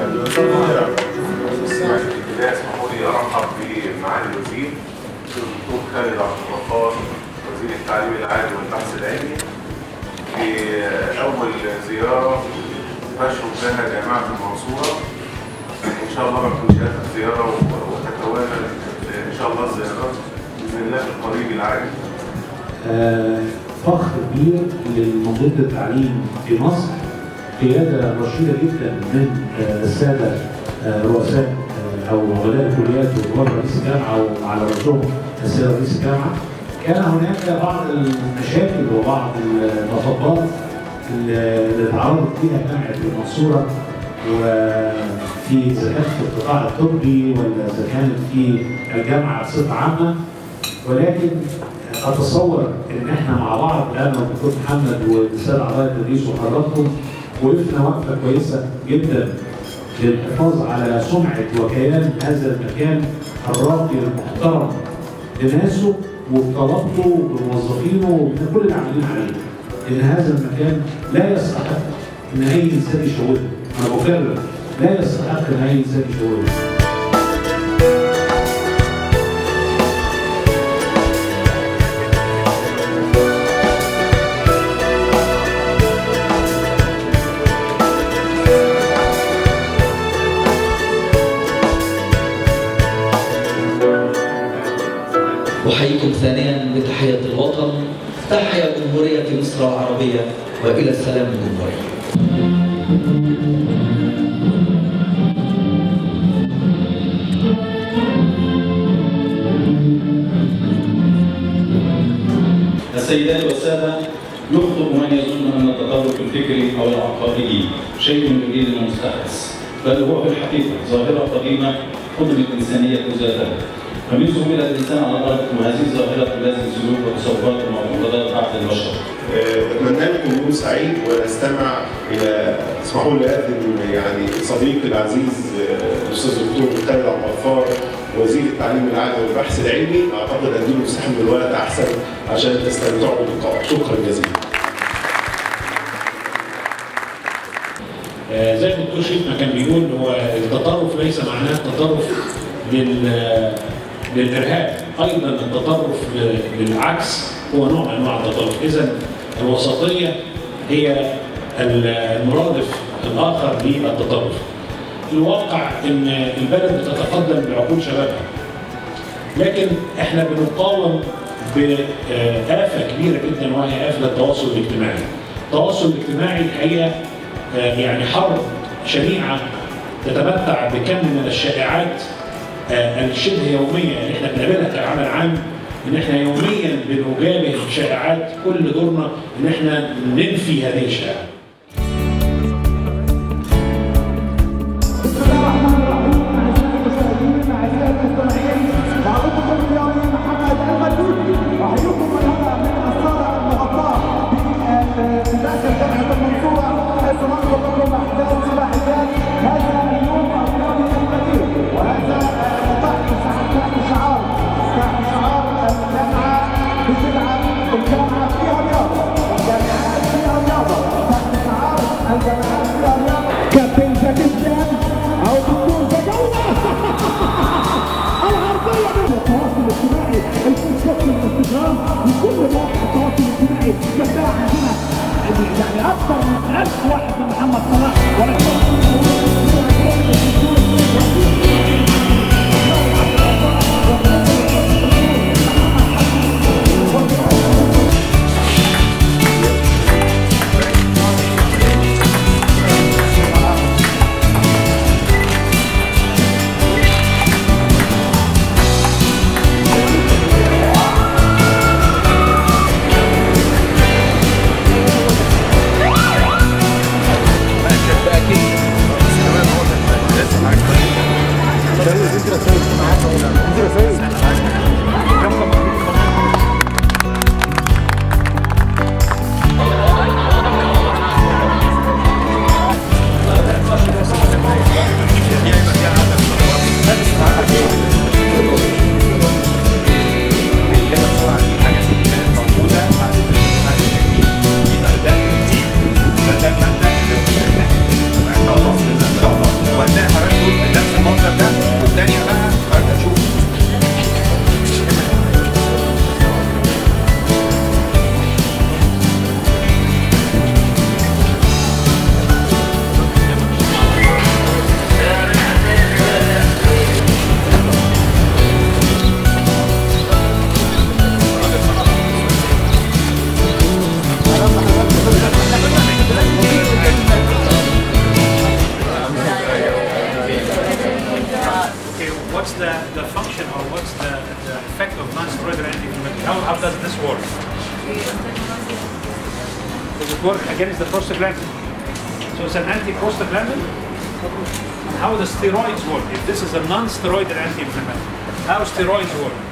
البداية اسمحوا لي أرحب بمعالي الوزير الدكتور خالد عبد الغفار وزير التعليم العالي والبحث العلمي في أول زيارة تشرف بها جامعة المنصورة. إن شاء الله ما تكونش آخر زيارة وتتوالى إن شاء الله الزيارات بإذن الله في القريب العاجل. فخر كبير لمنظومة التعليم في مصر، قيادة رشيدة جدا من السادة رؤساء أو عمداء الكليات وكبار رئيس الجامعة وعلى رأسهم السيد رئيس الجامعة. كان هناك بعض المشاكل وبعض المطبات اللي تعرضت فيها جامعة المنصورة، وفي إذا كانت في القطاع الطبي ولا إذا كانت في الجامعة بصفة عامة، ولكن اتصور ان احنا مع بعض انا والدكتور محمد والساده اعضاء التدريس وحضراتكم وقفنا وقفه كويسه جدا للحفاظ على سمعه وكيان هذا المكان الراقي المحترم لناسه وبطلبته وبموظفينه وبكل العاملين عليه. ان هذا المكان لا يستحق ان اي انسان يشوهه، انا بكرر لا يستحق ان اي انسان يشوهه. أحييكم ثانيا بتحية الوطن، تحيا جمهورية مصر العربية، وإلى السلام الجمهوري. السيدات والسادة، يخطئ من يظن أن التطرف الفكري أو العقائدي شيء جديد ومستحدث، بل هو في الحقيقة ظاهرة قديمة قدرت الإنسانية ذاتها. فمن سهولة الإنسان على الأرض، وهذه الظاهرة تلازم سلوك وتصرفات ومعتقدات بعض البشر. أتمنى لكم يوم سعيد ونستمع إلى، اسمحوا لي أقدم يعني صديقي العزيز الأستاذ الدكتور خالد عبد الغفار وزير التعليم العالي والبحث العلمي. أعتقد أديله مساحة من الوقت أحسن عشان تستمتعوا باللقاء. شكرا جزيلا. زي ما الدكتور شريف ما كان بيقول، هو التطرف ليس معناه التطرف للإرهاب، أيضا التطرف بالعكس هو نوع من أنواع التطرف. إذا الوسطية هي المرادف الآخر للتطرف. الواقع إن البلد بتتقدم بعقول شبابها، لكن إحنا بنقاوم بآفة كبيرة جدا وهي آفة التواصل الاجتماعي. التواصل الاجتماعي الحقيقة يعني حرب شنيعة تتمتع بكم من الشائعات الشبه يوميه اللي احنا بنقابلها كعمل عام، ان احنا يوميا بنجابه شائعات، كل دورنا ان احنا ننفي هذه الشائعات. بسم الله الرحمن الرحيم. اعزائي المشاهدين، اعزائي المستمعين، معكم الرياضي محمد المدودي. احييكم من هنا من الصاله المغطاه بداخل جامعه المنصوره، حيث ننقل لكم احداث صباحيات هذا اليوم الرياضي الكبير، وهذا تحت شعار الجامعه بتلعب، الجامعه فيها رياضه، الجامعات فيها رياضه، تحت شعار الجامعات فيها رياضه. كابتن زكي الزيان او دكتور زكاوة العرضيه بالتواصل الاجتماعي، الفيسبوك والانستغرام وكل مواقع التواصل الاجتماعي بتلاقي عندنا يعني اكثر من 1000 واحد من محمد صلاح. Does it work against the prostaglandin? So it's an anti-prostaglandin. How the steroids work? If this is a non-steroidal anti-inflammatory, how steroids work?